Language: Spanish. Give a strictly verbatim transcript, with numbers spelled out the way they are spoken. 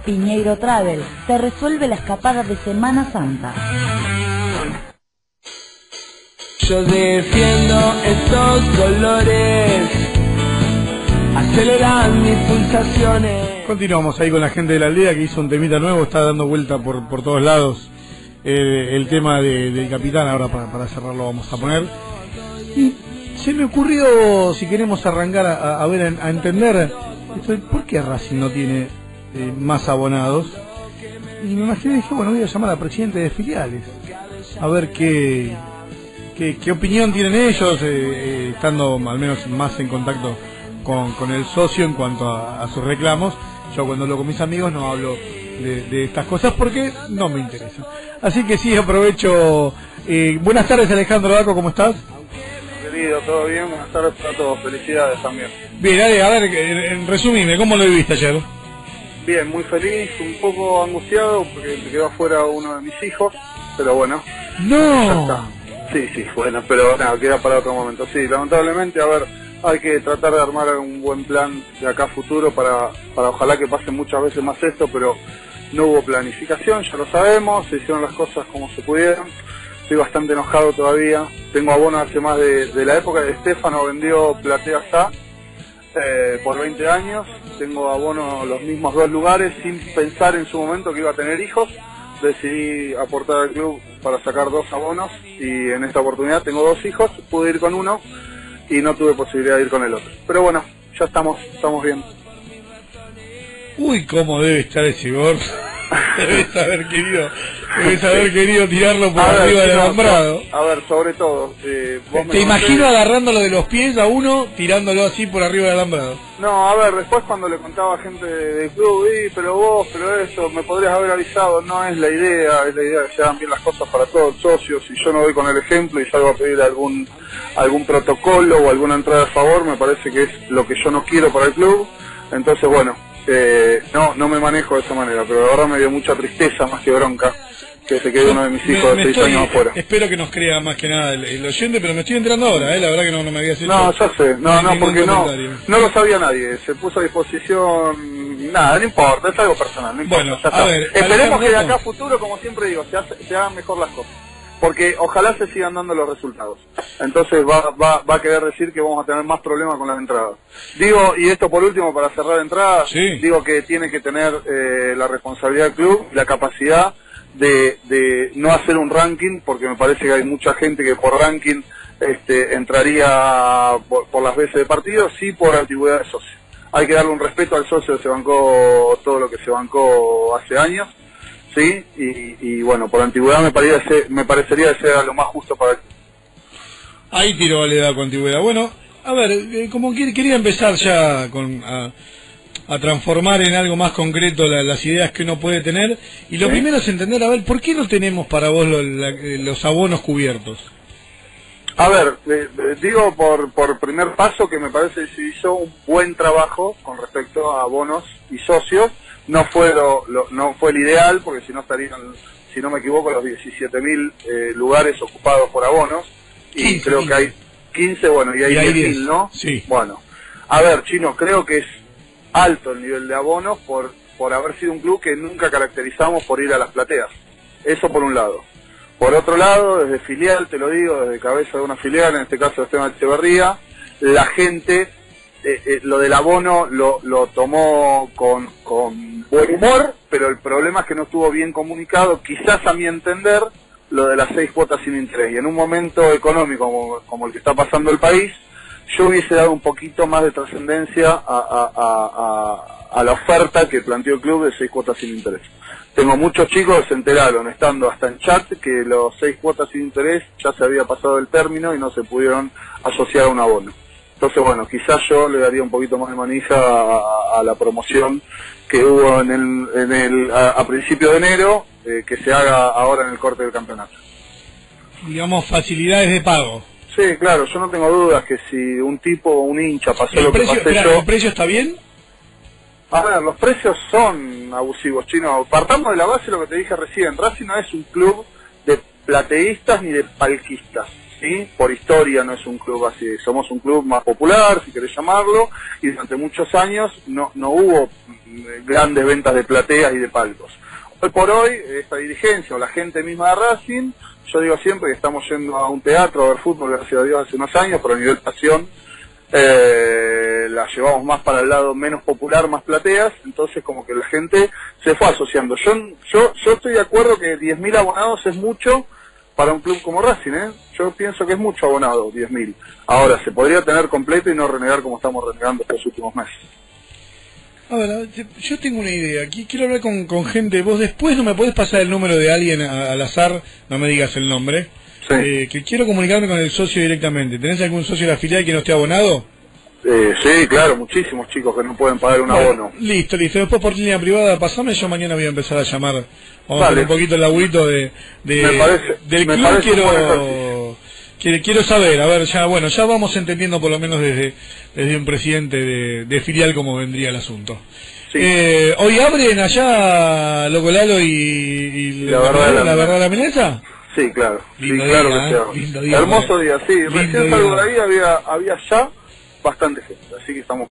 Piñeiro Travel te resuelve la escapada de Semana Santa. Yo defiendo estos dolores, aceleran mis pulsaciones. Continuamos ahí con la gente de la aldea que hizo un temita nuevo, está dando vuelta por, por todos lados eh, el tema de, del capitán. Ahora para, para cerrarlo vamos a poner. Y se me ocurrió, si queremos arrancar a, a ver, a, a entender esto, ¿por qué Racing no tiene eh, más abonados? Y me imaginé y dije, bueno, voy a llamar al presidente de filiales a ver qué, qué, qué opinión tienen ellos, eh, eh, estando al menos más en contacto con, con el socio en cuanto a, a sus reclamos. Yo cuando hablo con mis amigos no hablo de, de estas cosas porque no me interesa. Así que sí, aprovecho. Eh, buenas tardes, Alejandro Daco, ¿cómo estás? Querido, todo bien, buenas tardes a todos, felicidades también. Bien, dale, a ver, en, en resumime, ¿cómo lo viviste ayer? Bien, muy feliz, un poco angustiado porque me quedó afuera uno de mis hijos, pero bueno. No. Ya está. Sí, sí, bueno, pero nada, queda para otro momento. Sí, lamentablemente, a ver, hay que tratar de armar un buen plan de acá a futuro para, para ojalá que pase muchas veces más esto, pero no hubo planificación, ya lo sabemos, se hicieron las cosas como se pudieron. Estoy bastante enojado todavía, tengo abono hace más de, de la época de Estefano, vendió Platea Sá eh, por veinte años, tengo abono los mismos dos lugares sin pensar en su momento que iba a tener hijos, decidí aportar al club para sacar dos abonos y en esta oportunidad tengo dos hijos, pude ir con uno y no tuve posibilidad de ir con el otro, pero bueno, ya estamos, estamos bien. Uy, cómo debe estar ese gordo. Debes haber querido, debes haber querido tirarlo por a arriba ver, del no, alambrado. A ver, sobre todo, eh, vos Te me imagino conocés... agarrándolo de los pies a uno, tirándolo así por arriba del alambrado. No, a ver, después cuando le contaba a gente del club, y pero vos, pero eso, me podrías haber avisado, no es la idea, es la idea que se hagan bien las cosas para todos los socios, si yo no voy con el ejemplo y salgo a pedir algún algún protocolo o alguna entrada a favor, me parece que es lo que yo no quiero para el club, entonces bueno, eh, no no me manejo de esa manera, pero ahora me dio mucha tristeza más que bronca que se quede uno de mis hijos me, de me seis estoy, años afuera. Espero que nos crea más que nada el, el oyente, pero me estoy enterando ahora, eh, la verdad que no, no me había hecho. No, ya sé, no, no, porque no, comentario. no lo sabía nadie, se puso a disposición, nada, no importa, es algo personal, no importa, Bueno, ya está. a ver, Esperemos que de acá Alejandro, a futuro, como siempre digo, se, hace- se hagan mejor las cosas, porque ojalá se sigan dando los resultados, entonces va, va, va a querer decir que vamos a tener más problemas con las entradas. Digo, y esto por último, para cerrar entradas, Sí. digo que tiene que tener eh, la responsabilidad del club, la capacidad de, de no hacer un ranking, porque me parece que hay mucha gente que por ranking este, entraría por, por las veces de partido, sí por antigüedad de socio. Hay que darle un respeto al socio que se bancó todo lo que se bancó hace años, sí, y, y bueno, por antigüedad me parecería, me parecería que sea lo más justo para el club. ahí tiró Valeda con antigüedad. Bueno, a ver, eh, como que- quería empezar ya con a, a transformar en algo más concreto la, las ideas que uno puede tener, y lo ¿Sí? primero es entender, a ver, ¿por qué no tenemos para vos lo- la- eh, los abonos cubiertos? A ver, eh, eh, digo por, por primer paso que me parece que se hizo un buen trabajo con respecto a bonos y socios. No fue lo, lo- no fue el ideal, porque si no estarían, si no me equivoco, los diecisiete mil eh, lugares ocupados por abonos. Y quince, creo quince. que hay quince, bueno, y hay Y hay diez mil, diez, ¿no? sí. Bueno, a ver, Chino, creo que es alto el nivel de abonos por, por haber sido un club que nunca caracterizamos por ir a las plateas. Eso por un lado. Por otro lado, desde filial, te lo digo, desde cabeza de una filial, en este caso Esteban Echeverría, la gente, eh, eh, lo del abono lo, lo tomó con, con buen humor, pero el problema es que no estuvo bien comunicado, quizás a mi entender, lo de las seis cuotas sin interés. Y en un momento económico como, como el que está pasando el país, yo hubiese dado un poquito más de trascendencia a, a, a, a, a la oferta que planteó el club de seis cuotas sin interés. Tengo muchos chicos que se enteraron, estando hasta en chat, que los seis cuotas sin interés ya se había pasado el término y no se pudieron asociar a un abono. Entonces, bueno, quizás yo le daría un poquito más de manija a, a la promoción que hubo en el, en el, a, a principio de enero, eh, que se haga ahora en el corte del campeonato. Digamos, facilidades de pago. Sí, claro, yo no tengo dudas que si un tipo o un hincha pasó ¿El lo que precio, pasé espera, yo... ¿el precio está bien? A ver, los precios son abusivos, Chino. Partamos de la base de lo que te dije recién. Racing no es un club de plateístas ni de palquistas, ¿sí? Por historia no es un club así, somos un club más popular, si querés llamarlo, y durante muchos años no, no hubo grandes ventas de plateas y de palcos. Hoy por hoy, esta dirigencia o la gente misma de Racing, yo digo siempre que estamos yendo a un teatro a ver fútbol, gracias a Dios, hace unos años, pero a nivel pasión, eh, la llevamos más para el lado menos popular, más plateas, entonces como que la gente se fue asociando. Yo yo yo estoy de acuerdo que diez mil abonados es mucho para un club como Racing, ¿eh? Yo pienso que es mucho abonado, diez mil. Ahora, se podría tener completo y no renegar como estamos renegando estos últimos meses. A ver, yo tengo una idea, aquí quiero hablar con, con gente, vos después no me podés pasar el número de alguien a, al azar, no me digas el nombre, sí. eh, que quiero comunicarme con el socio directamente. ¿Tenés algún socio de la filial que no esté abonado? Eh, sí, claro, muchísimos chicos que no pueden pagar un bueno, abono. Listo, listo, después por línea privada, pasame, yo mañana voy a empezar a llamar, vamos a hacer un poquito el laburito de, de, me parece, del me club, parece quiero... Quiero, quiero saber, a ver, ya bueno, ya vamos entendiendo por lo menos desde, desde un presidente de, de filial cómo vendría el asunto. Sí. Eh, ¿Hoy abren allá Loco Lalo y, y la, la verdad de la, la verdad de la Meneza? Sí, claro, lindo sí, claro día, que ¿eh? sí. Hermoso día, sí, recién salgo de ahí, había, había ya bastante gente, así que estamos